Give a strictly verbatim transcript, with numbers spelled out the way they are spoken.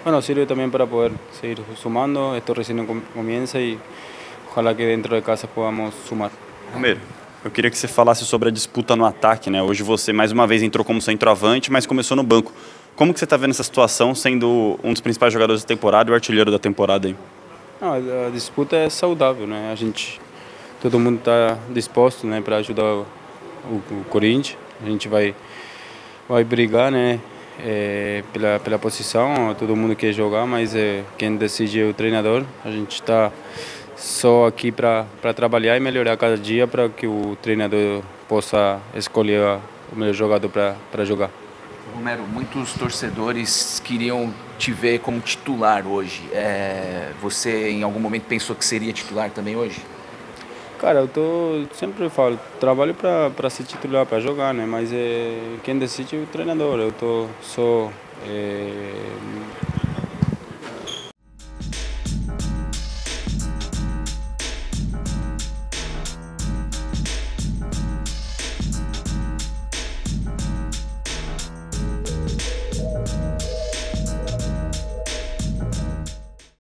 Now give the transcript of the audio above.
Bueno, sirve también para poder seguir sumando, esto recién com- comienza y ojalá que dentro de casa podamos sumar. Romero, eu queria que você falasse sobre a disputa no ataque, né? Hoje você mais uma vez entrou como centroavante, mas começou no banco. Como que você está vendo essa situação, sendo um dos principais jogadores da temporada e o artilheiro da temporada aí? Não, a a disputa é saudável, né? A gente, todo mundo está disposto, né, para ajudar o, o Corinthians. A gente vai, vai brigar, né, eh, pela, pela posição. Todo mundo quer jogar, mas eh, quem decide é o treinador. A gente está só aqui para para trabalhar e melhorar cada dia para que o treinador possa escolher a- o melhor jogador para para jogar. Romero, muitos torcedores queriam te ver como titular hoje. É, você em algum momento pensou que seria titular também hoje? Cara, eu tô, sempre falo, trabalho para para ser titular, para jogar, né? Mas é, quem decide é o treinador. Eu tô só é,